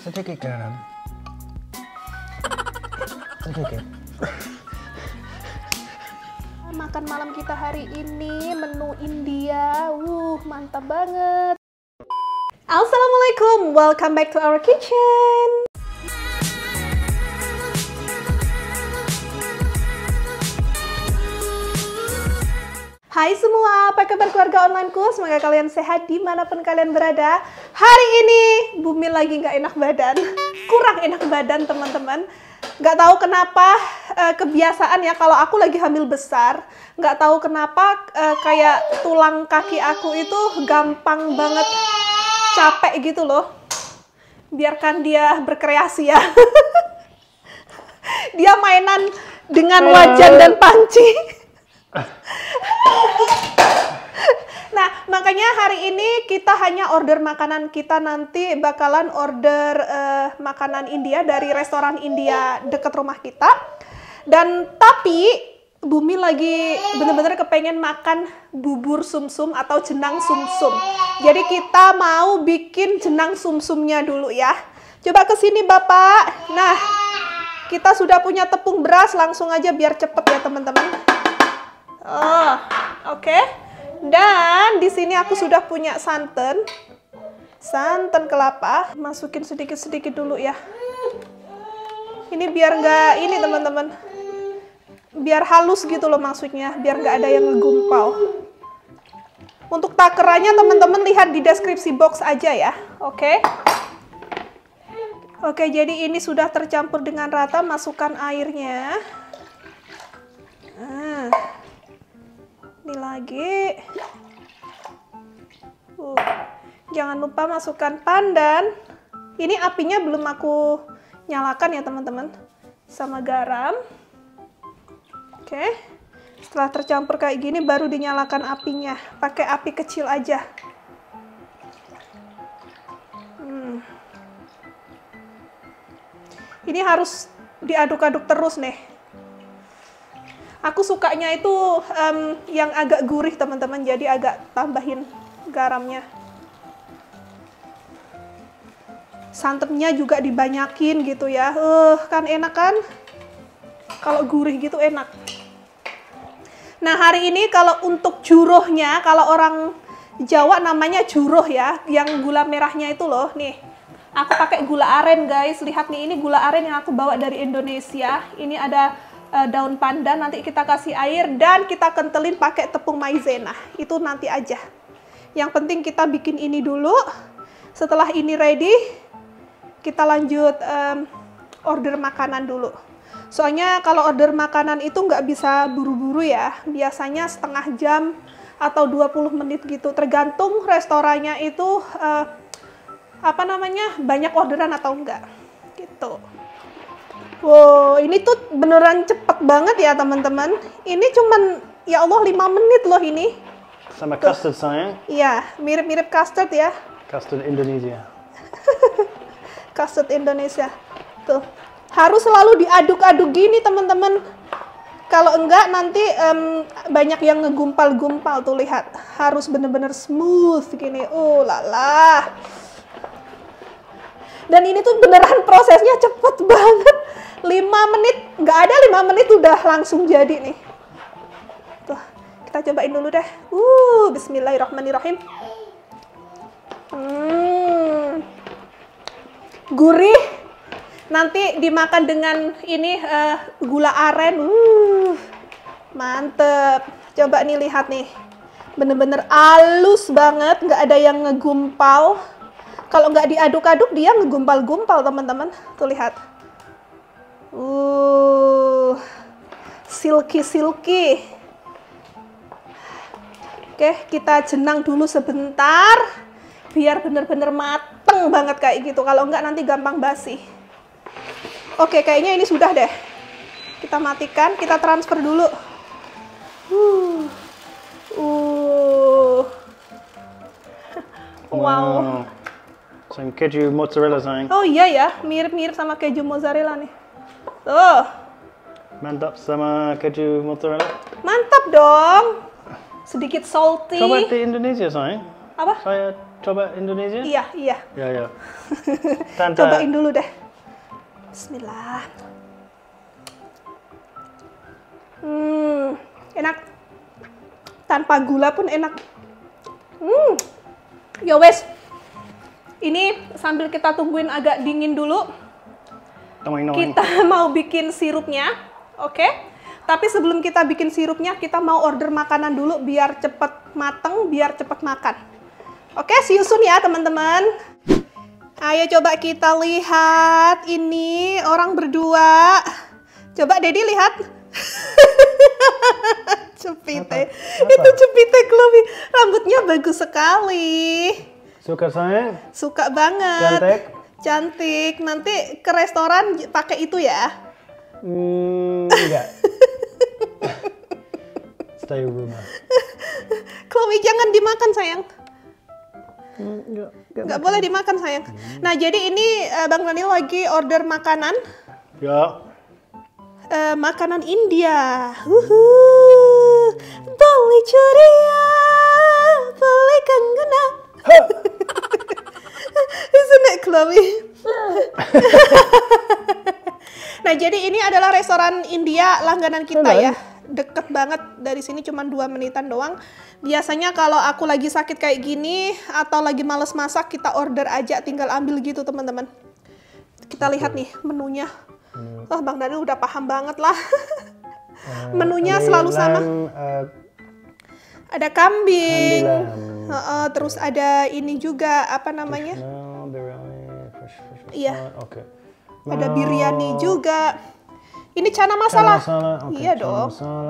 sedikit garam. Sedikit. Makan malam kita hari ini menu India. Mantap banget. Assalamualaikum, welcome back to our kitchen. Hai semua, apa kabar keluarga onlineku? Semoga kalian sehat dimanapun kalian berada. Hari ini Bumi lagi nggak enak badan, kurang enak badan teman-teman. Nggak tahu kenapa, kebiasaan ya kalau aku lagi hamil besar, nggak tahu kenapa kayak tulang kaki aku itu gampang banget capek gitu loh. Biarkan dia berkreasi ya. Dia mainan dengan wajan dan panci. Nah, makanya hari ini kita hanya order makanan. Kita nanti bakalan order makanan India dari restoran India deket rumah kita. Dan tapi Bumi lagi bener-bener kepengen makan bubur sumsum atau jenang sumsum. Jadi kita mau bikin jenang sumsumnya dulu ya. Coba kesini Bapak. Nah, kita sudah punya tepung beras, langsung aja biar cepet ya teman-teman. Oh, oke. Dan di sini aku sudah punya santan kelapa. Masukin sedikit-sedikit dulu ya. Ini biar nggak ini teman-teman, biar halus gitu loh maksudnya, biar nggak ada yang ngegumpal. Untuk takarannya teman-teman lihat di deskripsi box aja ya. Oke. Oke, jadi ini sudah tercampur dengan rata. Masukkan airnya. Nah. Ini lagi. Jangan lupa masukkan pandan. Ini apinya belum aku nyalakan ya teman-teman. Sama garam. Oke. Setelah tercampur kayak gini baru dinyalakan apinya. Pakai api kecil aja. Ini harus diaduk-aduk terus nih. Aku sukanya itu yang agak gurih teman-teman, jadi agak tambahin garamnya. Santannya juga dibanyakin gitu ya. Kan enak kan? Kalau gurih gitu enak. Nah hari ini kalau untuk jurohnya, kalau orang Jawa namanya juroh ya, yang gula merahnya itu loh. Nih, aku pakai gula aren guys. Lihat nih, ini gula aren yang aku bawa dari Indonesia. Ini ada daun pandan, nanti kita kasih air dan kita kentelin pakai tepung maizena. Itu nanti aja. Yang penting kita bikin ini dulu. Setelah ini ready, kita lanjut order makanan dulu. Soalnya kalau order makanan itu nggak bisa buru-buru ya. Biasanya setengah jam atau 20 menit gitu. Tergantung restorannya itu banyak orderan atau enggak. Gitu. Wow, ini tuh beneran cepet banget ya teman-teman. Ini cuman, ya Allah 5 menit loh ini. Sama custard sayang? Iya, mirip-mirip custard ya. Custard Indonesia. Custard Indonesia. Tuh, harus selalu diaduk-aduk gini teman-teman. Kalau enggak nanti banyak yang ngegumpal-gumpal tuh, lihat. Harus bener-bener smooth gini. Lala. Dan ini tuh beneran prosesnya cepet banget. 5 menit, nggak ada 5 menit udah langsung jadi nih. Tuh, kita cobain dulu deh. Bismillahirrahmanirrahim. Gurih. Nanti dimakan dengan ini gula aren. Mantep. Coba nih lihat nih. Bener-bener halus banget, nggak ada yang ngegumpal. Kalau nggak diaduk-aduk dia ngegumpal-gumpal teman-teman. Tuh lihat. Silky. Oke, kita jenang dulu sebentar. Biar bener-bener mateng banget kayak gitu. Kalau nggak nanti gampang basi. Oke, kayaknya ini sudah deh. Kita matikan, kita transfer dulu. Wow. Some keju mozzarella sayang. Oh iya ya, mirip-mirip sama keju mozzarella nih. Tuh. Mantap sama keju mozzarella. Mantap dong. Sedikit salty. Coba di Indonesia sayang. Apa? Saya coba Indonesia? Iya, iya. Ya, ya. Tante. Cobain dulu deh. Bismillah. Enak. Tanpa gula pun enak. Ya wes. Ini sambil kita tungguin agak dingin dulu. Kita mau bikin sirupnya, oke? Tapi sebelum kita bikin sirupnya, kita mau order makanan dulu biar cepet mateng, biar cepet makan. Oke, see you soon ya teman-teman. Ayo coba kita lihat ini orang berdua. Coba Dedi lihat. Cepite. Itu Cepite Chloe. Rambutnya bagus sekali. Suka sayang? Suka banget. Cantik? Cantik. Nanti ke restoran pakai itu ya? Enggak. Stay rumah. Chloe jangan dimakan sayang. Enggak Boleh dimakan sayang. Nah jadi ini Bang Daniel lagi order makanan. Ya. Makanan India. Boleh ceria, boleh kangen. Isn't it Chloe? Nah jadi ini adalah restoran India langganan kita ya. Deket banget dari sini, cuma 2 menitan doang. Biasanya kalau aku lagi sakit kayak gini atau lagi males masak, kita order aja, tinggal ambil gitu teman-teman. Kita lihat nih menunya. Oh Bang Daniel udah paham banget lah. Menunya selalu sama. Ada kambing, terus ada ini juga apa namanya? Iya. Ada biryani juga. Ini chana masala. Iya dong.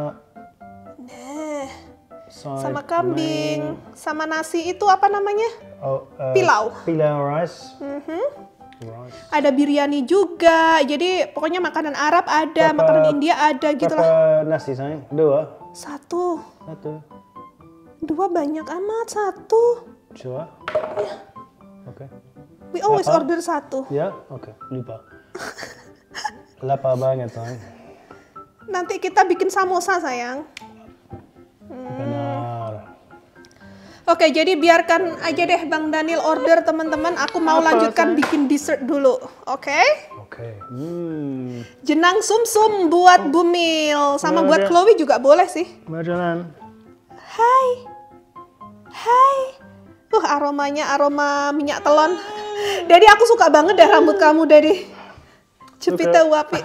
Nah, sama kambing, sama nasi itu apa namanya? Pilau. Pilau rice. Ada biryani juga. Jadi pokoknya makanan Arab ada, makanan India ada gitu lah. Berapa nasi sayang? 2? 1. 2 banyak amat, 1. Sure? Iya. Oke. We always order 1. Ya? Oke, lupa. Lapar banget sayang. Nanti kita bikin samosa sayang. Benar. Oke, jadi biarkan aja deh Bang Daniel order teman-teman. Aku mau lanjutkan bikin dessert dulu, oke? Oke. Jenang sumsum buat Bumil, sama buat Chloe juga boleh sih. Majalan. Hai. Aromanya aroma minyak telon. Daddy aku suka banget deh rambut kamu Daddy. Cepita wapi.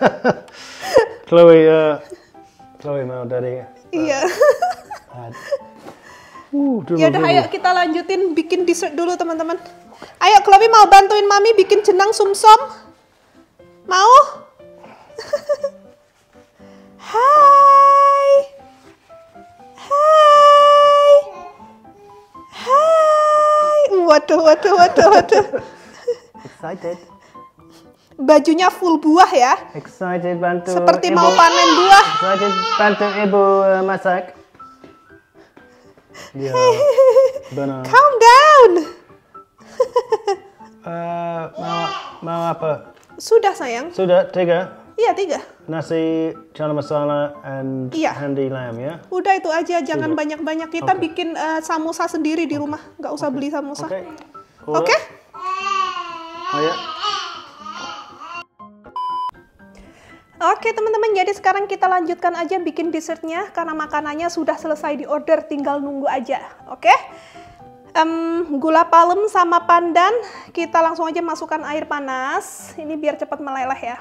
Chloe mau dari. Iya. Yaudah ayo kita lanjutin bikin dessert dulu teman-teman. Ayo Chloe mau bantuin Mami bikin jenang sumsum? Mau? Hai. Waduh. Excited. Bajunya full buah ya. Excited bantu. Seperti ibu. mau panen buah. Excited bantu ibu masak. Ya, benar. Calm down. Mau apa? Sudah sayang. Sudah 3? Iya 3. Nasi, chana masala, and handi lamb ya? Udah itu aja, jangan banyak-banyak. Kita bikin samosa sendiri di rumah, nggak usah beli samosa. Oke? Ayo. Oke teman-teman, jadi sekarang kita lanjutkan aja bikin dessertnya karena makanannya sudah selesai di order, tinggal nunggu aja. Oke? Gula palem sama pandan kita langsung aja masukkan air panas. Ini biar cepat meleleh ya.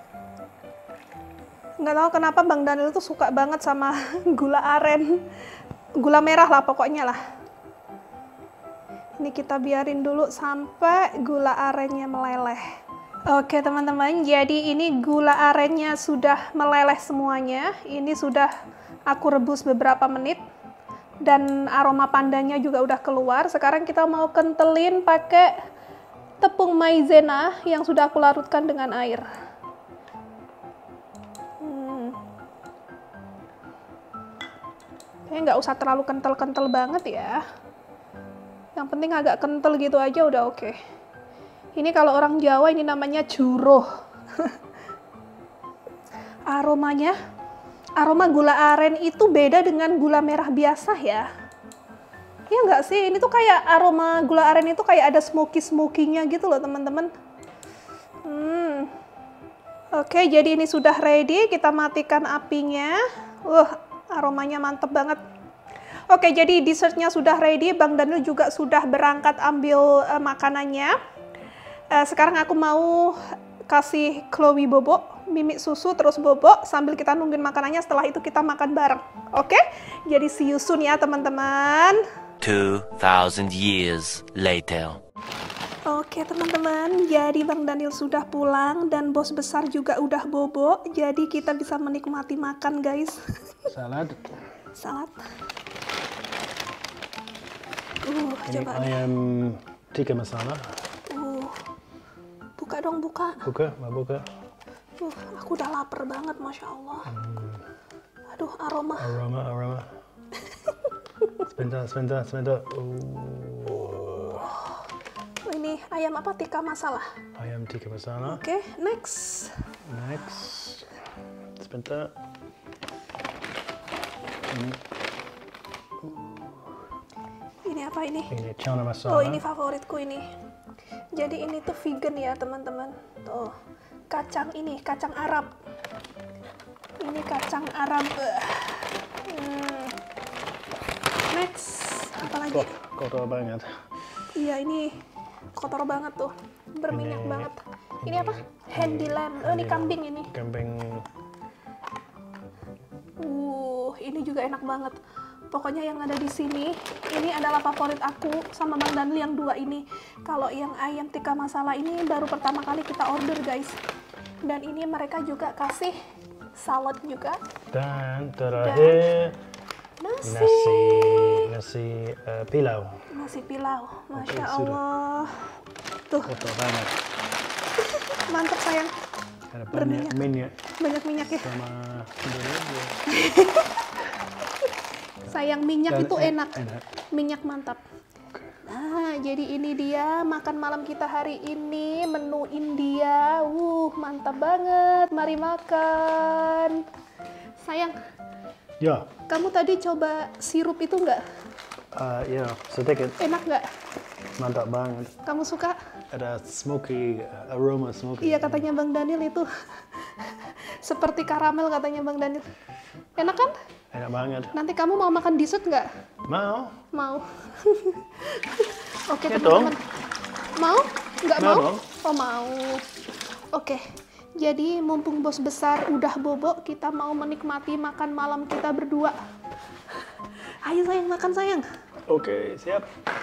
Nggak tahu kenapa Bang Daniel tuh suka banget sama gula aren. Gula merah lah pokoknya lah. Ini kita biarin dulu sampai gula arennya meleleh. Oke teman-teman, jadi ini gula arennya sudah meleleh semuanya. Ini sudah aku rebus beberapa menit. Dan aroma pandannya juga udah keluar. Sekarang kita mau kentelin pakai tepung maizena yang sudah aku larutkan dengan air. Kayaknya nggak usah terlalu kental-kental banget ya. Yang penting agak kental gitu aja udah oke. Ini kalau orang Jawa ini namanya juroh. Aroma gula aren itu beda dengan gula merah biasa ya. Iya nggak sih? Ini tuh kayak aroma gula aren itu kayak ada smoky-smokinya gitu loh teman-teman. Oke, jadi ini sudah ready. Kita matikan apinya. Aromanya mantep banget. Oke, jadi dessertnya sudah ready. Bang Daniel juga sudah berangkat ambil makanannya. Sekarang aku mau kasih Chloe bobo, Mimi susu, terus bobo, sambil kita nungguin makanannya. Setelah itu kita makan bareng. Oke? Jadi see you soon ya teman-teman. 2,000 years later. Oke teman-teman, jadi Bang Daniel sudah pulang dan bos besar juga udah bobo. Jadi kita bisa menikmati makan guys. Salad. Salad. Ini Coba nih. ayam tikka masala. Buka dong, buka. Buka, mau buka. Aku udah lapar banget, Masya Allah. Aduh, aroma. Aroma. Sebentar. Ini ayam apa? Tikka masala. Ayam tikka masala. Oke, next. Sebentar. Ini apa ini? Ini chana masala. Oh, ini favoritku ini. Jadi ini tuh vegan ya, teman-teman. Tuh, kacang ini, kacang Arab. Ini kacang Arab. Next, apa lagi? Kotor banget. Iya, ini kotor banget tuh. Berminyak banget. Ini apa? Handy lamb. Oh, ini kambing ini. Kambing. Ini juga enak banget. Pokoknya yang ada di sini, ini adalah favorit aku sama Bang Daniel yang dua ini. Kalau yang ayam tikka masala ini baru pertama kali kita order guys. Dan ini mereka juga kasih salad juga. Dan terakhir nasi pilau. Nasi pilau, Masya Oke, sudah. Allah. Tuh, Kotor banget. mantap sayang. Ada Berminyak. minyak Banyak minyak ya. sama Indonesia. Sayang, minyak Dan itu enak. enak. Minyak mantap. Nah, jadi ini dia makan malam kita hari ini, menu India. Mantap banget. Mari makan. Sayang, Ya, kamu tadi coba sirup itu nggak? ya sedikit. Enak nggak? Mantap banget. Kamu suka? Ada smoky, aroma smoky. Iya, katanya Bang Daniel itu seperti karamel katanya Bang Daniel. Enak kan? Enak banget. Nanti kamu mau makan dessert nggak? Mau? Mau. Oke Ya teman-teman. Mau? Nggak Mau mau? dong. Oh mau. Oke. Jadi mumpung bos besar udah bobo, kita mau menikmati makan malam kita berdua. Ayo sayang, makan sayang. Oke, siap.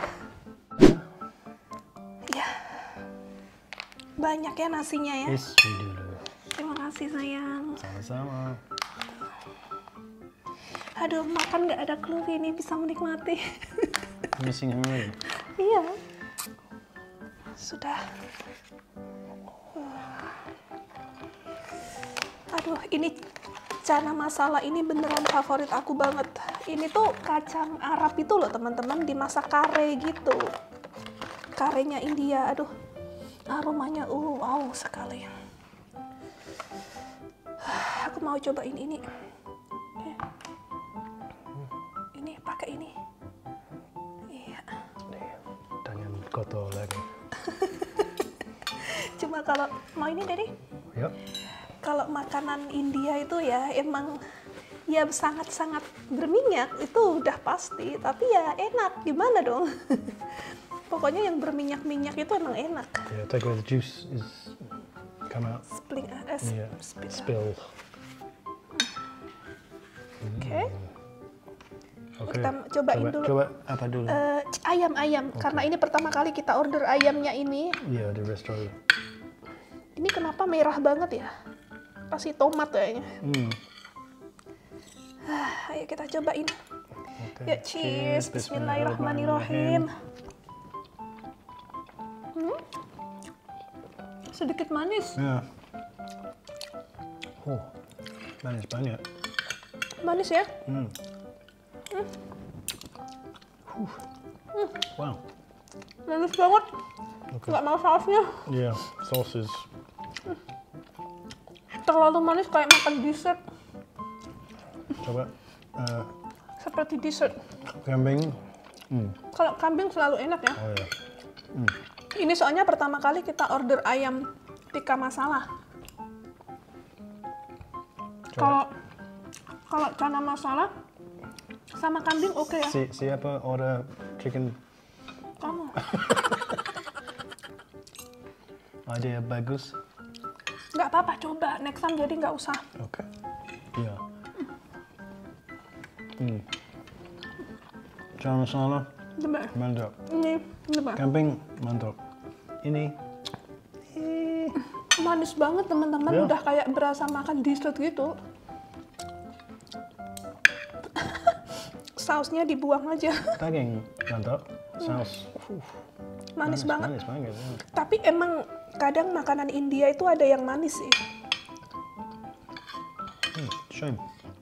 Ya. Banyak ya nasinya ya. Isi dulu. Terima kasih sayang. Sama-sama. Aduh, makan nggak ada Chloe ini bisa menikmati. Missing her. Iya. Sudah. Aduh, ini chana masala ini beneran favorit aku banget. Ini tuh kacang Arab itu loh teman-teman, dimasak kare gitu. Karenya India, aduh. Aromanya wow sekali. Aku mau cobain ini. Ini pakai ini. Iya. Tangan kotor lagi. Cuma kalau mau ini Daddy, Yuk. kalau makanan India itu ya emang ya sangat-sangat berminyak, itu udah pasti. Tapi ya enak, gimana dong? Pokoknya yang berminyak-minyak itu emang enak. Yeah, take away the juice is come out. Yeah. Spill. Oke. Oke. Kita cobain dulu. Coba apa dulu? Ayam, karena ini pertama kali kita order ayamnya ini. Iya, di restoran. Ini kenapa merah banget ya? Kasih tomat kayaknya. Ayo kita cobain. Okay. Ya, cheers. Bismillahirrahmanirrahim. Sedikit manis. Ya. Oh, manis banget. Manis ya? Wow. Manis banget. Okay. Nggak mau sausnya. Yeah, sauces. Terlalu manis kayak makan dessert. Coba Seperti dessert. kambing Kalau kambing selalu enak ya. Oh ya. Ini soalnya pertama kali kita order ayam tikka masala. Kalau chana masala sama kambing oke ya. Siapa order chicken? Kamu. Idea bagus. Nggak apa-apa, coba next time jadi nggak usah. Oke. Iya. Chana masala Coba. mantap. Ini, coba. Kambing mantap. Ini Manis banget teman-teman, Ya. udah kayak berasa makan dessert gitu. Sausnya dibuang aja. daging mantap. Saus. Manis banget. Manis banget. Ya. Tapi emang kadang makanan India itu ada yang manis sih. Shame.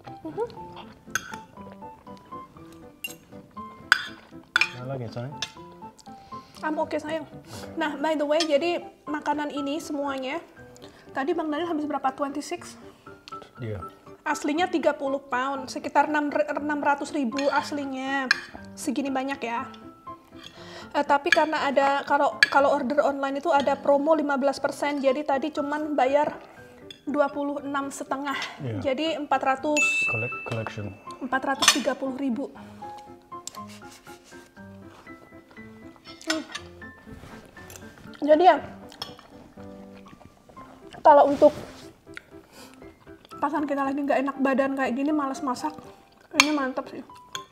Lagi sayang. Oke sayang. Nah, by the way, jadi makanan ini semuanya, tadi Bang Daniel habis berapa? 26? Iya. Aslinya 30 pound, sekitar 600.000 aslinya. Segini banyak ya. Tapi karena ada, kalau order online itu ada promo 15%, jadi tadi cuman bayar 26,5. Iya. Jadi Collection. 430.000. Jadi ya, kalau untuk pasan kita lagi nggak enak badan kayak gini, males masak, ini mantep sih.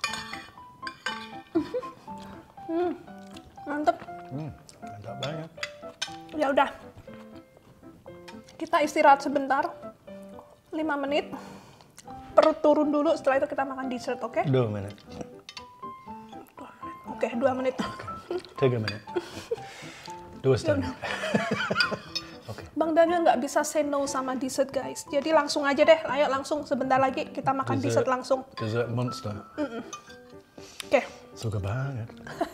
Mantep. Mantap banget. Ya udah, kita istirahat sebentar, 5 menit. Perut turun dulu, setelah itu kita makan dessert, oke? 2 menit. Oke, 2 menit. 3 menit. 2,5. Bang Daniel nggak bisa say no sama dessert guys. Jadi langsung aja deh, ayo langsung sebentar lagi kita makan dessert langsung. Dessert monster. Oke. Suka banget.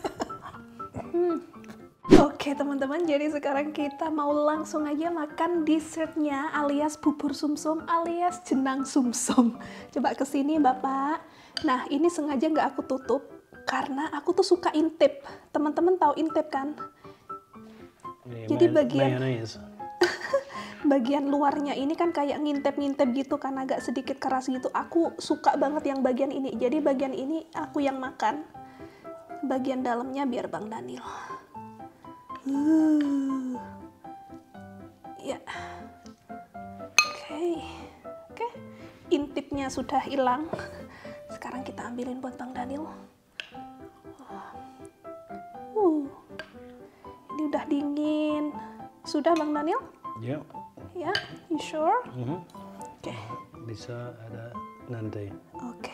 Oke teman-teman, jadi sekarang kita mau langsung aja makan dessertnya alias bubur sumsum alias jenang sumsum. Coba kesini Bapak. Nah ini sengaja nggak aku tutup karena aku tuh suka intip. Teman-teman tahu intip kan? Jadi bagian luarnya ini kan kayak ngintip-ngintip gitu kan, agak sedikit keras gitu. Aku suka banget yang bagian ini. Jadi bagian ini aku yang makan. Bagian dalamnya biar Bang Daniel. Ya. Oke. Intipnya sudah hilang. Sekarang kita ambilin buat Bang Daniel. Ini udah dingin. Sudah Bang Daniel? Ya. Ya, you sure? Oke. Bisa ada nanti. Oke.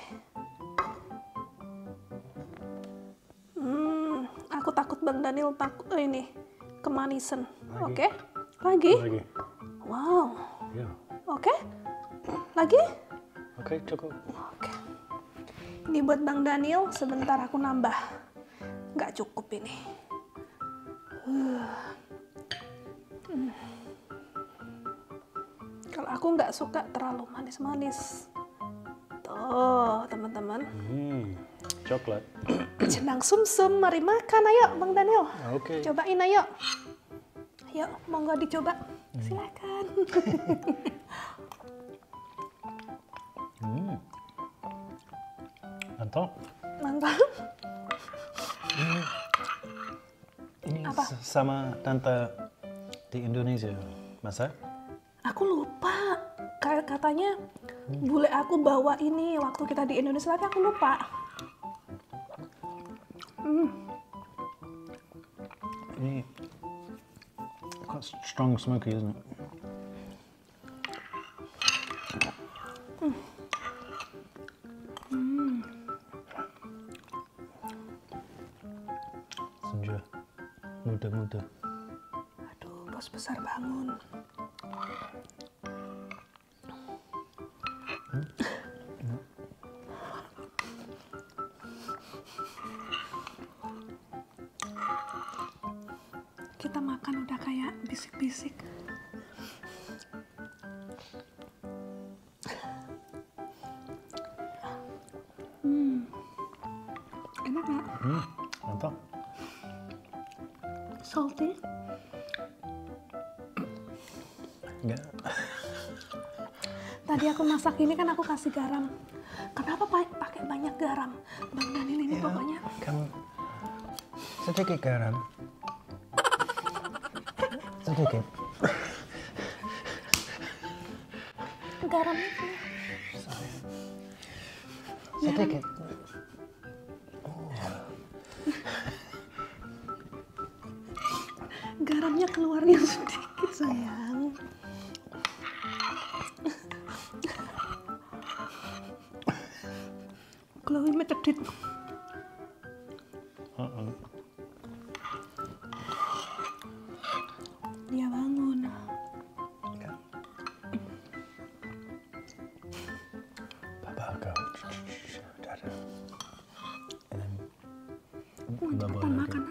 Aku takut Bang Daniel ini kemanisan. Oke. Lagi? Lagi. Wow. Ya. Oke. Lagi? Oke, cukup. Oke. Ini buat Bang Daniel, sebentar aku nambah. Nggak cukup ini. Kalau aku nggak suka terlalu manis-manis. Tuh, teman-teman. Coklat. Jenang sumsum, mari makan. Ayo, Bang Daniel. Oke. Cobain, ayo. Ayo, monggo dicoba. Silakan. Mantap. Mantap. Ini Apa? sama tante di Indonesia masak? Aku lupa. Katanya bule aku bawa ini waktu kita di Indonesia, tapi aku lupa. Ini quite strong smoky, isn't it? Senja, muda-muda. Aduh, bos besar bangun. Kita makan udah kayak bisik-bisik. Enak nggak? Salty. Enggak. Tadi aku masak ini kan aku kasih garam. Kenapa pakai banyak garam? Bang Daniel ini pokoknya. Kan sedikit garam. Sedikit. Garam itu. Sedikit. Garamnya keluarnya sedikit sayang. Chloe medit. Dia bangun. Papa, go. Dada. And then Cepetan makan.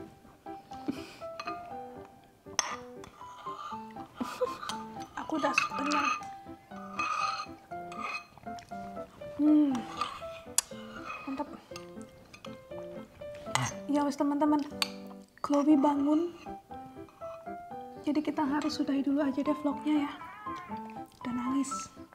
Aku udah kenyang. Mantap. Ya wes teman-teman, Chloe bangun. Jadi kita harus sudahi dulu aja deh vlognya ya. Udah nangis.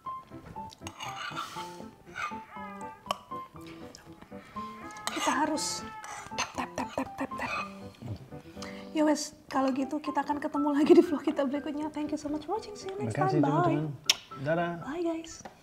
Kita harus tap. Ya wes, kalau gitu kita akan ketemu lagi di vlog kita berikutnya. Thank you so much for watching. See you next Makasih time. Bye. teman-teman. Dadah. Bye guys.